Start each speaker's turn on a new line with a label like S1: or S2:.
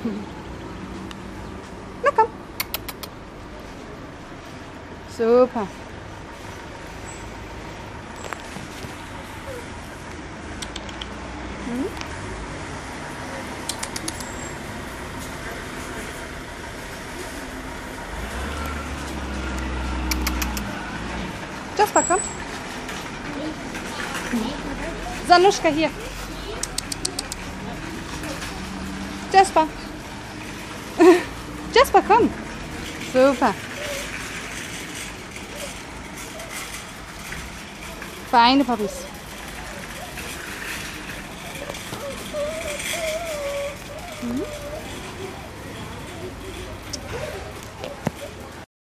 S1: Na komm. Super. Jasper, komm. Sanuschka, hier. Jasper. Jasper, komm. Super. Feine Puppies. Mhm.